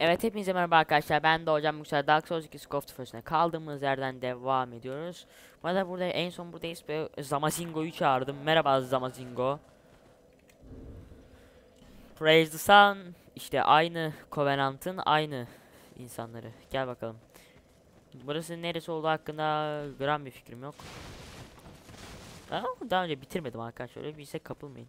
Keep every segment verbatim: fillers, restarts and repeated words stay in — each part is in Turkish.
Evet, hepinize merhaba arkadaşlar, ben de hocam Yüksel. Dark Souls iki Scoff Tufos'una kaldığımız yerden devam ediyoruz. Bu arada burada en son buradayız ve Zamazingo'yu çağırdım. Merhaba Zamazingo. Praise the Sun. İşte aynı Covenant'ın aynı insanları. Gel bakalım. Burası neresi olduğu hakkında gram bir fikrim yok. Ama daha önce bitirmedim arkadaşlar, öyle bir ise kapılmayın.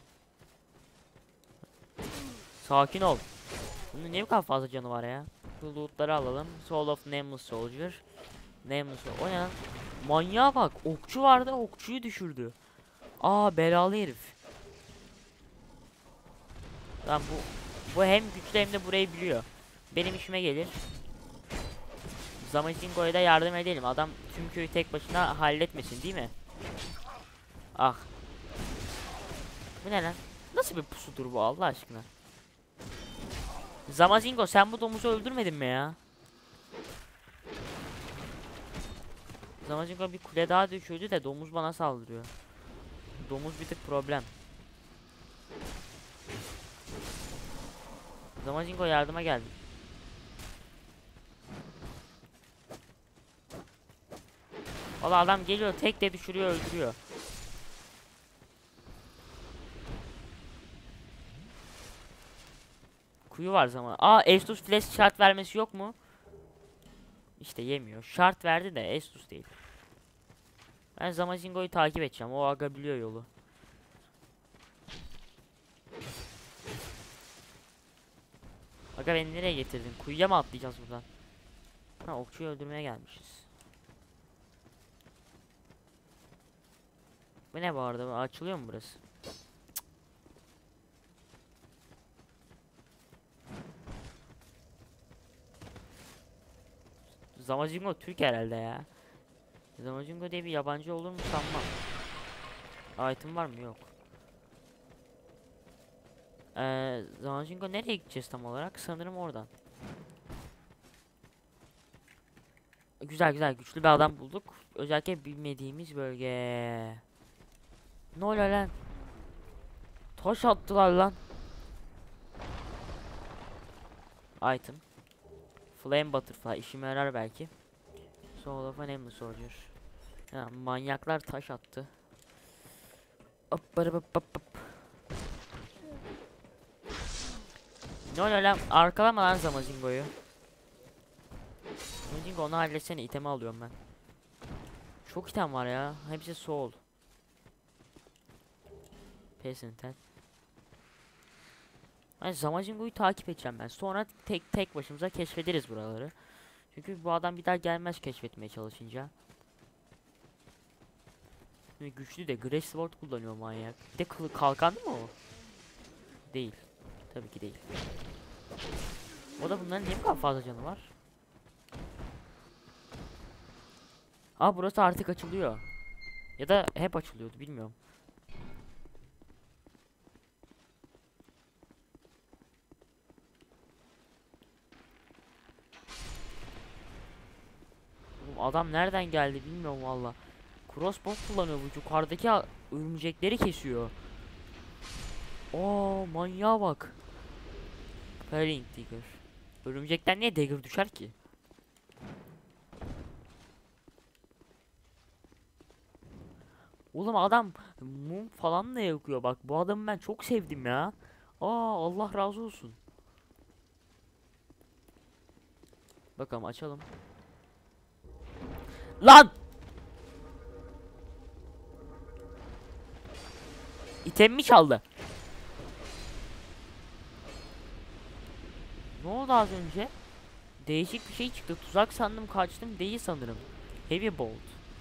Sakin ol. Bunun niye bu kadar fazla canı var ya? Bu lootları alalım. Soul of Nameless Soldier. Nameless o ne lan? Manyağa bak. Okçu vardı, okçuyu düşürdü. Aa, belalı herif. Lan bu bu hem güçlü hem de burayı biliyor. Benim işime gelir. Zamazingo'ya da yardım edelim. Adam tüm köyü tek başına halletmesin, değil mi? Ah. Bu ne lan? Nasıl bir pusudur bu Allah aşkına? Zamazingo, sen bu domuzu öldürmedin mi ya? Zamazingo bir kule daha düşürdü de domuz bana saldırıyor. Domuz bir tık problem. Zamazingo yardıma geldi. Valla adam geliyor, tek de düşürüyor, öldürüyor. Kuyu var zaman. Aa, Estus Flash şart vermesi yok mu? İşte yemiyor. Şart verdi de Estus değil. Ben Zamazingo'yu takip edeceğim. O aga biliyor yolu. Aga beni nereye getirdin? Kuyuya mı atlayacağız buradan? Ha, okçuyu öldürmeye gelmişiz. Bu ne bu arada? Açılıyor mu burası? Zamazingo Türk herhalde ya. Zamazingo diye bir yabancı olur mu sanmam. Item var mı? Yok. Ee, Zamazingo nereye gideceğiz tam olarak? Sanırım oradan. Güzel güzel, güçlü bir adam bulduk. Özellikle bilmediğimiz bölge. Ne oluyor lan? Taş attılar lan. Item. Flame Butterfly işime yarar belki. Soul of an Nameless Soldier. Ya, manyaklar taş attı. Hop hop hop hop hop. Ne oluyor lan? Arkalama lan Zamazingo'yu. Zamazingo, onu halletsene, itemi alıyorum ben. Çok item var ya. Hepsi soul. Peasant. Yani Zamazingo'yu takip edeceğim ben. Sonra tek tek başımıza keşfederiz buraları. Çünkü bu adam bir daha gelmez keşfetmeye çalışınca. Şimdi güçlü de Grace Sword kullanıyor manyak. Bir de kılı kalkanlı mı o? Değil. Tabii ki değil. O da bunların niye bu kadar fazla canı var? Aa, burası artık açılıyor. Ya da hep açılıyordu, bilmiyorum. Oğlum adam nereden geldi bilmiyorum valla. Crossbow kullanıyor bu, yukarıdaki örümcekleri kesiyor. Oo, manyağa bak. Felling Digger. Örümcekten niye dagger düşer ki? Oğlum adam mum falan da yakıyor, bak bu adamı ben çok sevdim ya. Aa, Allah razı olsun. Bakalım, açalım. Lan! İtemimi çaldı. Ne oldu az önce? Değişik bir şey çıktı. Tuzak sandım, kaçtım, değil sanırım. Heavy Bolt.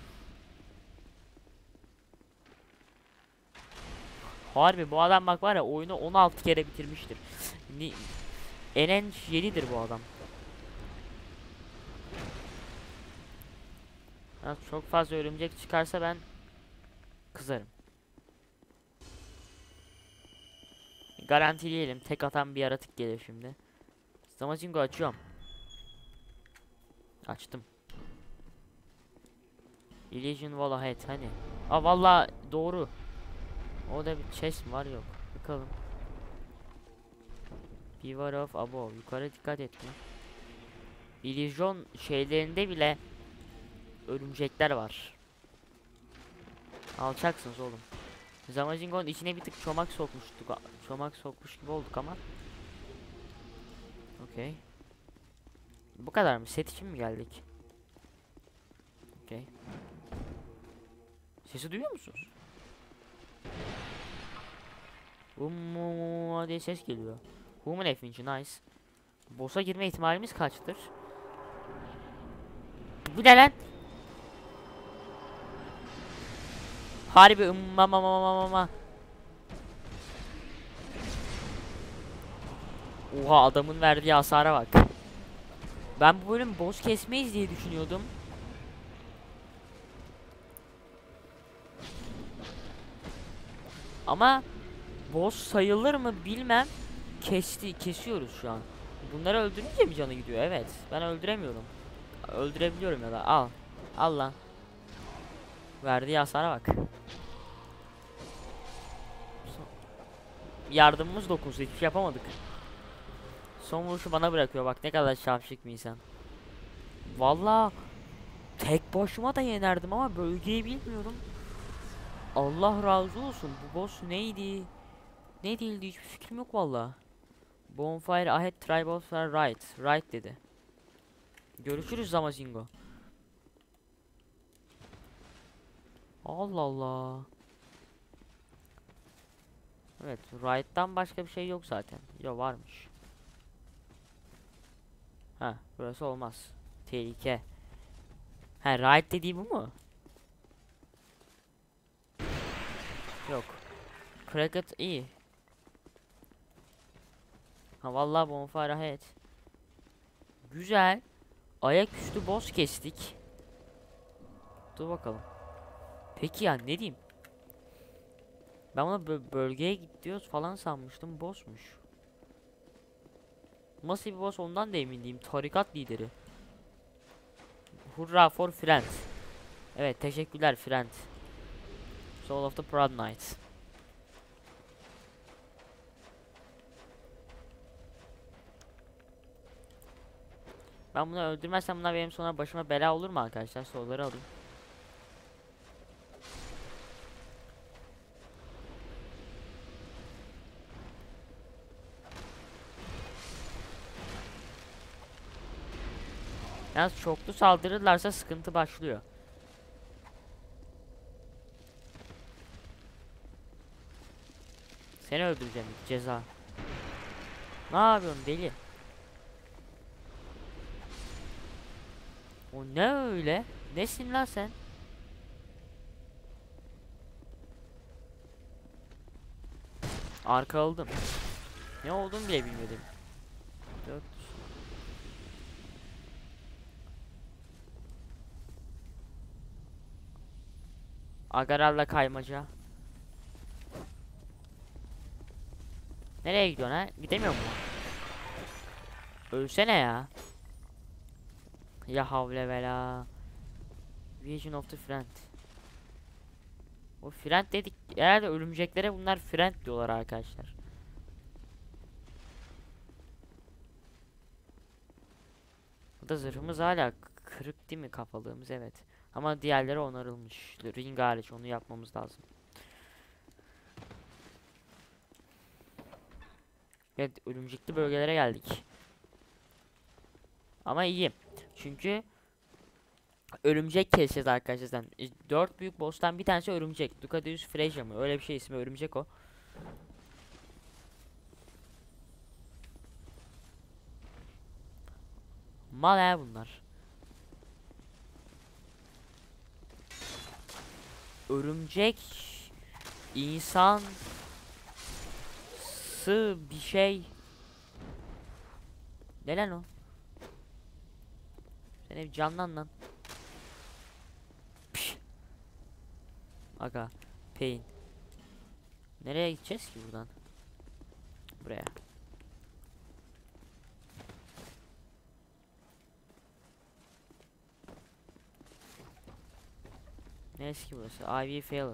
Harbi bu adam bak var ya, oyunu on altı kere bitirmiştir. Ni Enen yedidir bu adam. Ya çok fazla örümcek çıkarsa ben kızarım. Garantileyelim, tek atan bir yaratık gelir şimdi. Zamazingo açıyorum. Açtım. Illusion Wall ahead hani. Aa, valla doğru. Orada bir chest mi var, yok. Bakalım. Beware of above. Yukarı dikkat etme. İllüzyon şeylerinde bile örümcekler var. Alçaksınız oğlum. Zamazingo'nun içine bir tık çomak sokmuştuk. Çomak sokmuş gibi olduk ama. Okey. Bu kadar mı? Set için mi geldik? Okey. Sesi duyuyor musunuz? Ummu diye ses geliyor. Human F Vinci, nice. Boss'a girme ihtimalimiz kaçtır? Bu ne lan? Harbi ımma mama mama mama. Oha, adamın verdiği hasara bak. Ben bu bölüm boss kesmeyiz diye düşünüyordum. Ama boss sayılır mı bilmem. Kesti, kesiyoruz şu an. Bunları öldürünce mi canı gidiyor? Evet. Ben öldüremiyorum. Öldürebiliyorum ya da al. Al lan. Verdiği hasara bak. Yardımımız dokunsa hiçbir şey yapamadık. Son vuruşu bana bırakıyor, bak ne kadar şapşik bir insan. Vallahi tek başıma da yenerdim ama bölgeyi bilmiyorum. Allah razı olsun. Bu boss neydi? Ne değildi, hiçbir fikrim yok vallahi. Bonfire ahead, tribal fire right. Right dedi. Görüşürüz Zamazingo. Allah Allah. Evet, right'tan başka bir şey yok zaten. Ya varmış. Ha, burası olmaz. Tehlike. Ha, right dediği bu mu? Yok. Cricket iyi. Ha vallahi bonfire ahead. Güzel. Ayaküstü boss kestik. Dur bakalım. Peki ya ne diyeyim? Ben ona bö bölgeye gidiyoruz falan sanmıştım. Boss'muş. Nasıl bir boss ondan da emin değilim. Tarikat lideri. Hurra for friend. Evet, teşekkürler friend. Soul of the Proud Knight. Ben bunu öldürmezsem bunlar benim sonra başıma bela olur mu arkadaşlar? Soruları alayım. Yalnız çoklu saldırırlarsa sıkıntı başlıyor. Seni öldüreceğim, ceza. Ne yapıyorsun deli? O ne öyle? Nesin lan sen? Arkaladım. Ne olduğunu bile bilmedim. Dört. Agaral'la kaymaca. Nereye gidiyorsun ha? Gidemiyor mu? Ölsene ya. Ya havle vela. Vision of the friend. O friend dedik. Herhalde örümceklere bunlar friend diyorlar arkadaşlar. Burada zırhımız hala kırık değil mi, kafalığımız? Evet. Ama diğerleri onarılmış. Ring hariç, onu yapmamız lazım. Evet, örümcekli bölgelere geldik. Ama iyi. Çünkü örümcek keseceğiz arkadaşlar. Dört büyük boss'tan bir tanesi örümcek. Ducadeus Freja mı? Öyle bir şey, ismi örümcek o. Mal he bunlar. Örümcek insan sı bir şey. Ne lan o? Sen hep canlan lan. Piş. Aga. Pain. Nereye gideceğiz ki buradan? Buraya. Neresi ki burası? I V failed.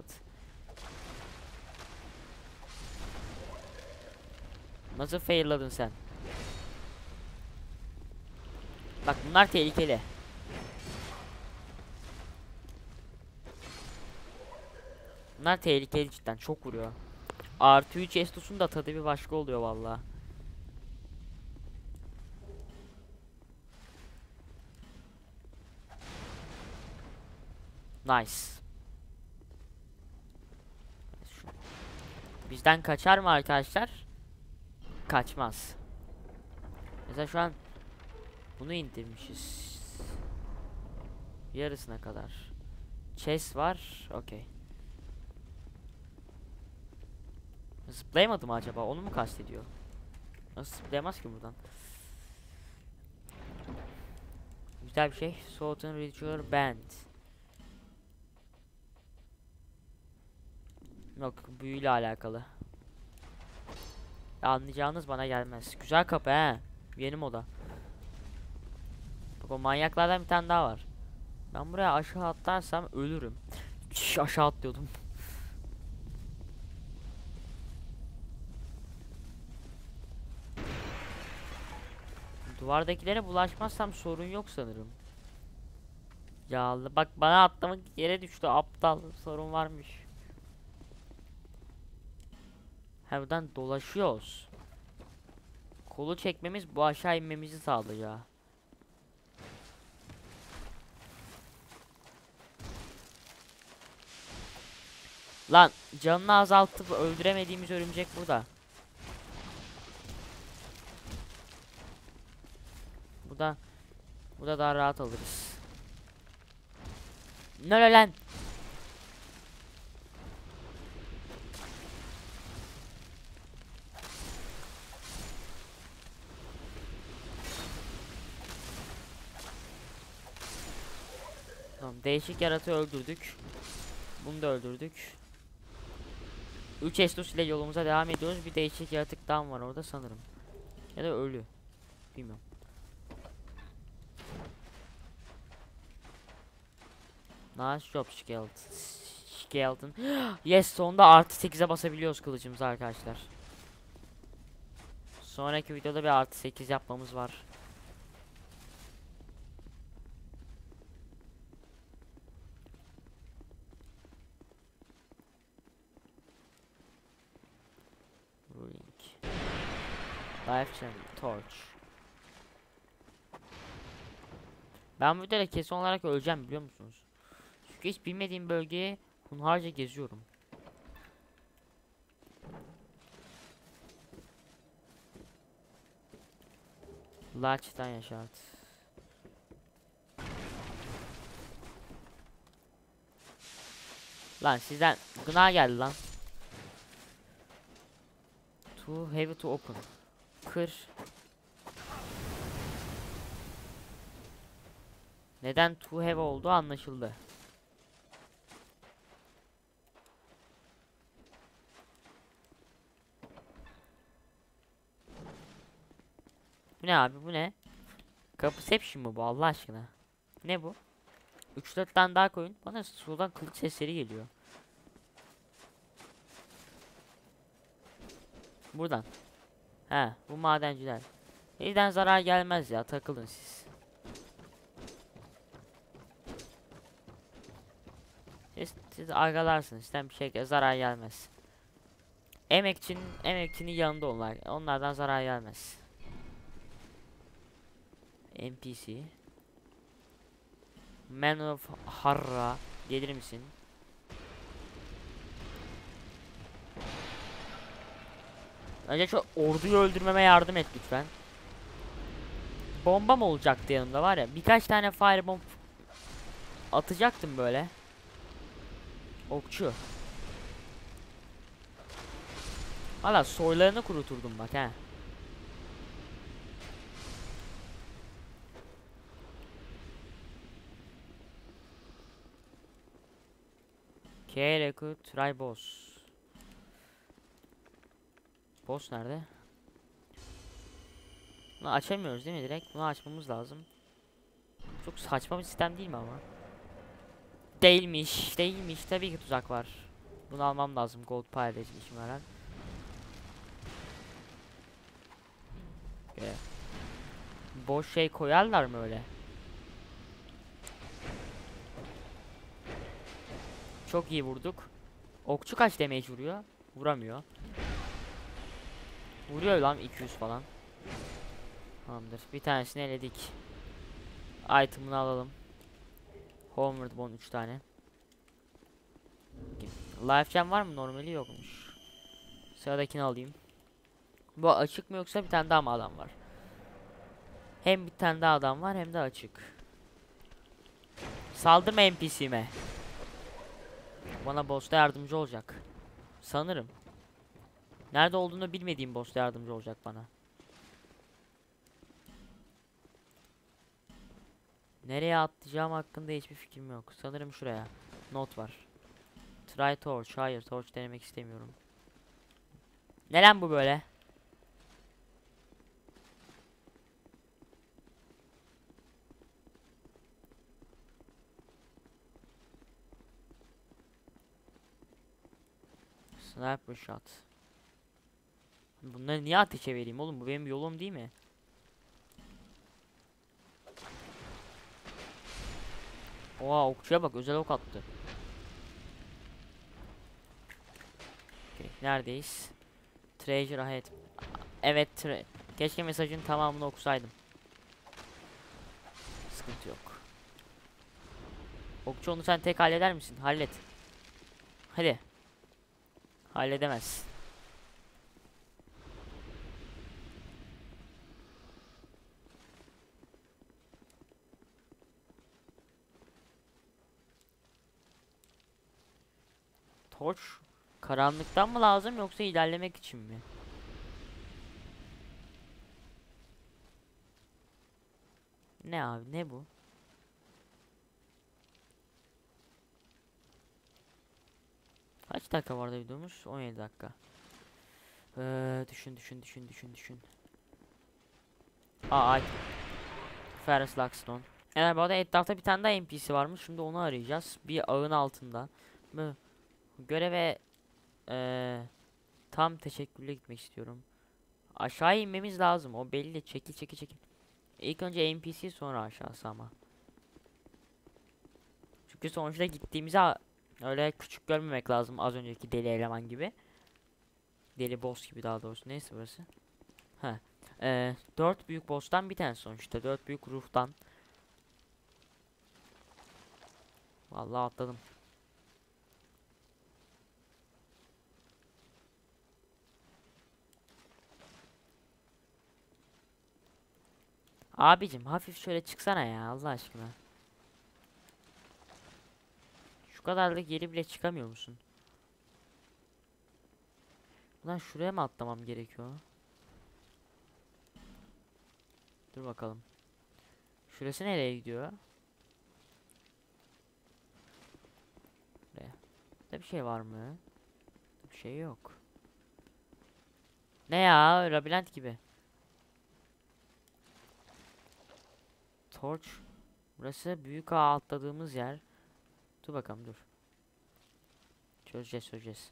Nasıl failladın sen? Bak bunlar tehlikeli. Bunlar tehlikeli cidden, çok vuruyor. Artı üç Estos'un da tadı bir başka oluyor vallahi. Nice. Bizden kaçar mı arkadaşlar? Kaçmaz. Mesela şu an bunu indirmişiz. Yarısına kadar. Chest var. Okey. Zıplayamadı mı acaba? Onu mu kastediyor? Nasıl zıplayamaz ki buradan? Güzel bir şey. Southern Ritual Band. Yok, büyüyle alakalı. Ya anlayacağınız bana gelmez. Güzel kapı he. Yeni moda. Bak o manyaklardan bir tane daha var. Ben buraya aşağı atlarsam ölürüm. Şş, aşağı atlıyordum. Duvardakilere bulaşmazsam sorun yok sanırım. Ya Allah, bak bana atlamak yere düştü, aptal, sorun varmış. Ha, buradan dolaşıyoruz. Kolu çekmemiz bu aşağı inmemizi sağlayacak. Lan canını azaltıp öldüremediğimiz örümcek burada. Burada burada daha rahat alırız. Ne lan? Tamam, değişik yaratığı öldürdük. Bunu da öldürdük. üç Estus ile yolumuza devam ediyoruz. Bir değişik yaratık daha var orada sanırım. Ya da ölü. Bilmiyorum. Nice job skeleton. Skeleton. Yes, sonunda artı sekize basabiliyoruz kılıcımıza arkadaşlar. Sonraki videoda bir artı sekiz yapmamız var. Life Channel Torch. Ben bu videoda kesin olarak öleceğim, biliyor musunuz? Çünkü hiç bilmediğim bölgeye hunharca geziyorum. Large'dan yaşart. Lan sizden gına geldi lan. Too heavy to open. Kır. Neden too heavy olduğu anlaşıldı. Bu ne abi, bu ne? Capception mı bu Allah aşkına? Ne bu? üç dört tane daha koyun. Bana sudan kılıç sesleri geliyor. Buradan. He, bu madenciler. Elden zarar gelmez ya, takılın siz. Siz, siz argalarsınız, sizden bir şey zarar gelmez. Emekçinin emekçinin yanında onlar. Onlardan zarar gelmez. N P C. Man of Harra, gelir misin? Önce şu orduyu öldürmeme yardım et lütfen. Bomba mı olacaktı yanımda, var ya, birkaç tane firebomb atacaktım böyle. Okçu. Valla soylarını kuruturdum bak he. K-Recruit Try Boss. Boss nerede? Bunu açamıyoruz değil mi direkt? Bunu açmamız lazım. Çok saçma bir sistem değil mi ama? Değilmiş, değilmiş. Tabii ki tuzak var. Bunu almam lazım. Gold paylaşmışım herhalde. Okay. boş şey koyarlar mı öyle? Çok iyi vurduk. Okçu kaç damage vuruyor? Vuramıyor. Vuruyor lan iki yüz falan. Tamamdır. Bir tanesini eledik. Item'ını alalım. Homeward Bone üç tane. Life Gem var mı? Normali yokmuş. Sıradakini alayım. Bu açık mı yoksa bir tane daha mı adam var? Hem bir tane daha adam var hem de açık. Saldırma N P C'me. Bana boss'ta yardımcı olacak. Sanırım. Nerede olduğunu bilmediğim boss'ta yardımcı olacak bana. Nereye atlayacağım hakkında hiçbir fikrim yok. Sanırım şuraya. Not var. Try torch. Hayır, torch denemek istemiyorum. Neden bu böyle? Sniper shot. Bunları niye ateşe vereyim oğlum? Bu benim yolum değil mi? Oha, okçuya bak, özel ok attı. Okay, neredeyiz? Treasure ahead. Evet, tre keşke mesajın tamamını okusaydım. Sıkıntı yok. Okçu, onu sen tek halleder misin? Hallet. Hadi. Halledemez. Torch karanlıktan mı lazım yoksa ilerlemek için mi? Ne abi, ne bu? Kaç dakika vardı videomuz? on yedi dakika. Ee, düşün düşün düşün düşün düşün. Aa, ay. Ferris Luxton. Yani bu arada etrafta bir tane daha N P C varmış. Şimdi onu arayacağız. Bir ağın altında. Mı? Göreve ee, tam teşekkürle gitmek istiyorum. Aşağı inmemiz lazım. O belli. Çekil çekil çekil. İlk önce N P C, sonra aşağısı ama. Çünkü sonuçta gittiğimizi öyle küçük görmemek lazım, az önceki deli eleman gibi. Deli boss gibi daha doğrusu. Neyse burası. Ha. Ee, dört büyük boss'tan bir tane sonuçta. Dört büyük ruhtan. Vallahi atladım. Abicim hafif şöyle çıksana ya, Allah aşkına. Şu kadar da geri bile çıkamıyor musun? Ulan şuraya mı atlamam gerekiyor? Dur bakalım. Şurası nereye gidiyor? Buraya. Burada bir şey var mı? Bir şey yok. Ne ya? Labirent gibi. Torch. Burası büyük ağa atladığımız yer. Dur bakalım, dur. Çözeceğiz çözeceğiz.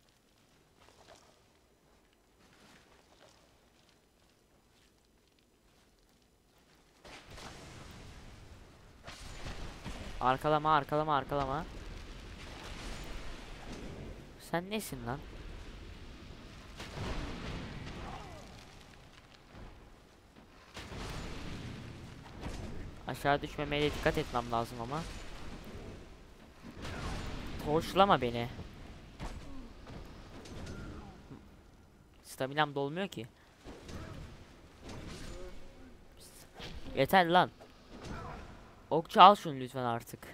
Arkalama arkalama arkalama. Sen nesin lan? Aşağı düşmemeye dikkat etmem lazım ama. Torçlama beni. Staminam dolmuyor ki. Yeter lan. Okçu, al şunu lütfen artık.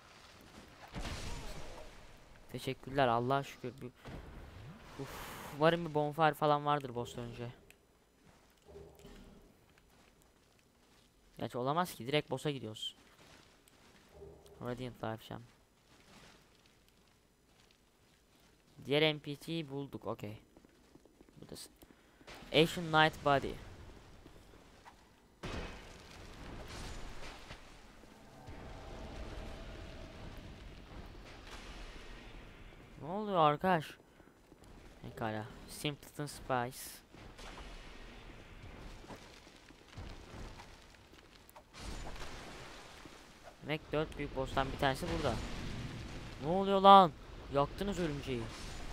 Teşekkürler, Allah'a şükür. Bir... Uf, umarım bir bonfire falan vardır boss'tan önce. Gerçi olamaz ki, direkt boss'a gidiyoruz. Radiant Life Gem. Diğer N P C'yi bulduk, okey. Buradasın. Ancient Night Body. Ne oluyor arkadaş? Pekala. Simpleton Spice. Demek dört büyük boss'tan bir tanesi burada. Ne oluyor lan? Yaktınız örümceği.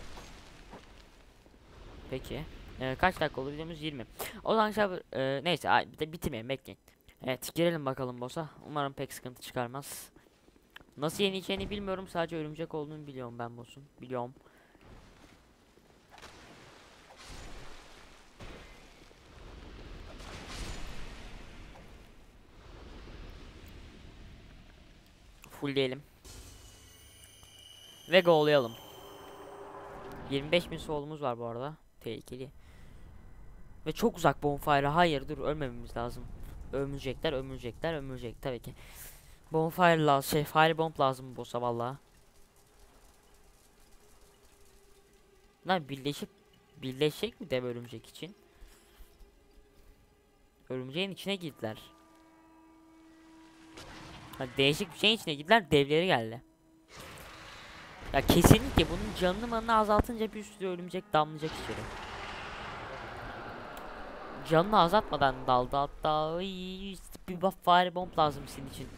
Peki. Ee, kaç dakika oldu videomuz? yirmi. O zaman şab e, neyse ay, bir de bitirmeyin, bekleyin. Evet, girelim bakalım boss'a. Umarım pek sıkıntı çıkarmaz. Nasıl yeneceğini bilmiyorum, sadece örümcek olduğunu biliyorum ben boss'un. Biliyorum. Full diyelim. Ve go'layalım. yirmi beş bin solumuz var bu arada. Tehlikeli. Ve çok uzak bonfire. Hayır dur, ölmememiz lazım. Ömülecekler, ömülecekler, ömülecek tabii ki. Bonfire lazım, şey fire bomb lazım bu boss'a valla. Lan birleşip birleşecek mi dev örümcek için? Örümceğin içine girdiler. Ha, değişik bir şeyin içine girdiler, devleri geldi. Ya kesinlikle bunun canını manını azaltınca bir sürü örümcek damlayacak içeri. Canını azaltmadan daldı hatta. Ay, bir buff fire bomb lazım senin için.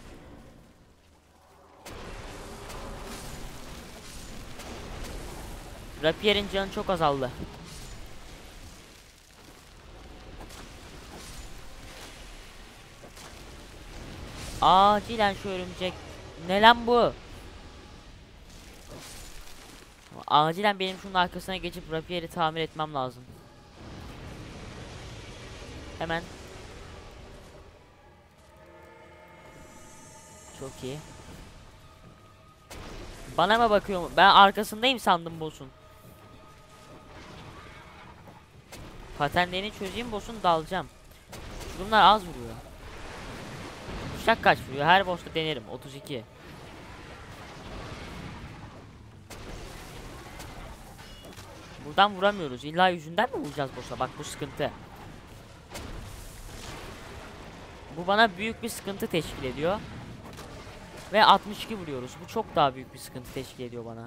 Rapier'in canı çok azaldı. Acilen şu örümcek. Ne lan bu? Acilen benim şunun arkasına geçip Rapier'i tamir etmem lazım. Hemen. Çok iyi. Bana mı bakıyor? Ben arkasındayım sandım boss'un. Patenlerini çözeyim, boss'un dalacağım. Bunlar az vuruyor. Uçak kaç vuruyor? Her boss'ta denerim. otuz iki. Buradan vuramıyoruz. İlla yüzünden mi vuracağız boss'a? Bak bu sıkıntı. Bu bana büyük bir sıkıntı teşkil ediyor. Ve altmış iki vuruyoruz. Bu çok daha büyük bir sıkıntı teşkil ediyor bana.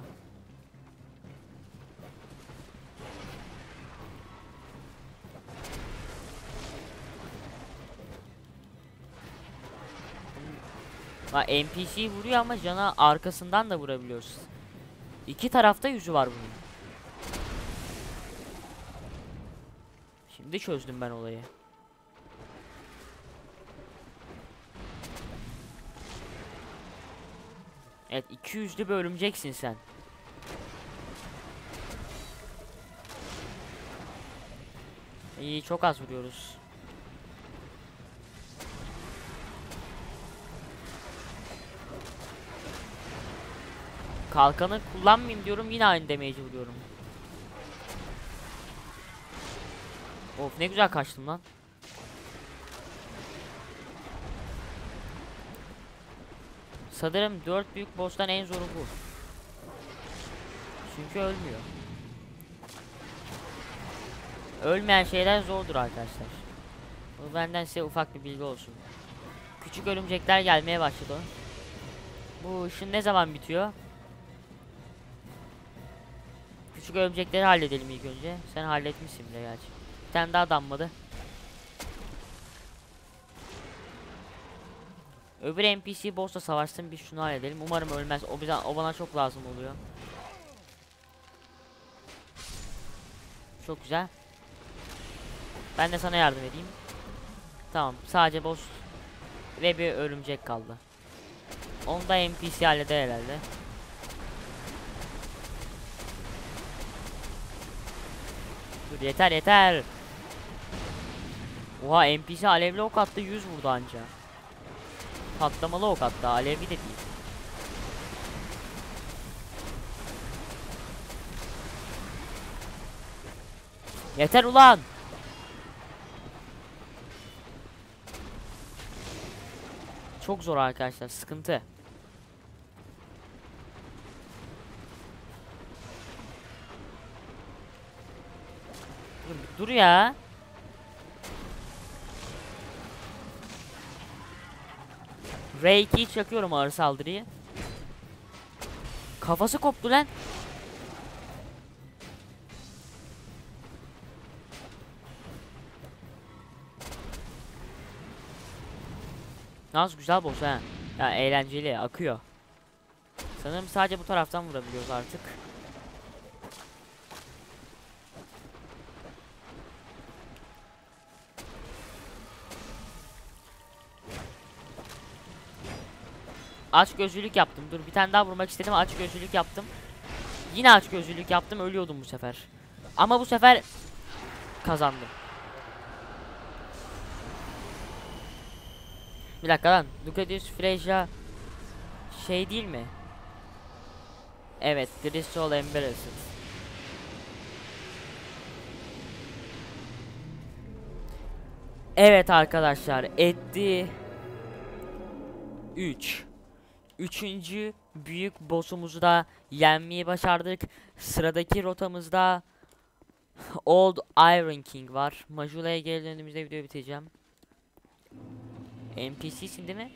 Ha, N P C vuruyor ama cana arkasından da vurabiliyoruz. İki tarafta yüzü var bunun. Şimdi çözdüm ben olayı. Evet, iki yüzlü bir örümceksin sen. İyi, çok az vuruyoruz. Kalkanı kullanmayayım diyorum, yine aynı damage'i vuruyorum. Of, ne güzel kaçtım lan. Sanırım dört büyük boss'tan en zoru bu. Çünkü ölmüyor. Ölmeyen şeyler zordur arkadaşlar. Bu benden size ufak bir bilgi olsun. Küçük örümcekler gelmeye başladı. Bu ışın ne zaman bitiyor? Küçük örümcekleri halledelim ilk önce. Sen halletmişsin bile gerçi. Bir tane daha damladı. Öbür N P C boss'la savaşsın, biz şunu halledelim. Umarım ölmez. O bize, o bana çok lazım oluyor. Çok güzel. Ben de sana yardım edeyim. Tamam, sadece boss ve bir örümcek kaldı. Onu da N P C halleder herhalde. Dur, yeter yeter. Oha, N P C alevli ok attı, yüz vurdu anca. Patlamalı ok attı, alevli de değil. Yeter ulan. Çok zor arkadaşlar, sıkıntı. Dur, dur ya. R iki'yi çakıyorum, ağır saldırıyı. Kafası koptu lan. Nasıl güzel boss ha. Ya eğlenceli, akıyor. Sanırım sadece bu taraftan vurabiliyoruz artık. Aç gözlülük yaptım. Dur, bir tane daha vurmak istedim. Aç gözlülük yaptım. Yine aç gözlülük yaptım. Ölüyordum bu sefer. Ama bu sefer kazandım. Bir dakika lan. Lucius Freja şey değil mi? Evet, Crystal Embarrassed. Evet arkadaşlar, etti üç. Üçüncü büyük boss'umuzu da yenmeyi başardık. Sıradaki rotamızda Old Iron King var. Majula'ya geri döndüğümüzde videoyu bitireceğim. N P C'sin değil mi?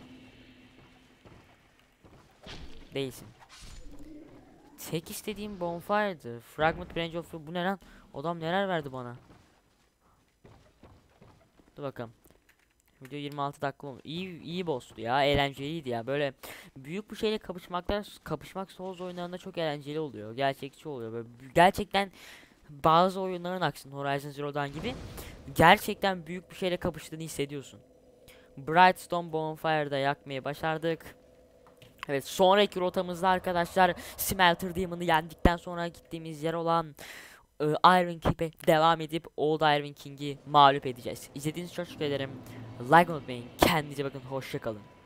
Değilsin. Tek istediğim Bonfire'dı. Fragment Range of... Bu ne lan? Adam neler verdi bana? Dur bakalım. Video yirmi altı dakika oldu. İyi iyi boss'tu ya. Eğlenceliydi ya. Böyle büyük bir şeyle kapışmaktan kapışmak Souls oyunlarında çok eğlenceli oluyor. Gerçekçi oluyor. Böyle gerçekten bazı oyunların aksine Horizon Zero Dawn gibi gerçekten büyük bir şeyle kapıştığını hissediyorsun. Brightstone Bonfire'da yakmayı başardık. Evet, sonraki rotamızda arkadaşlar Smelter Demon'ı yendikten sonra gittiğimiz yer olan e, Iron Keep'e devam edip Old Iron King'i mağlup edeceğiz. İzlediğiniz için çok teşekkür ederim. Like unutmayın. Kendinize bakın. Hoşça kalın.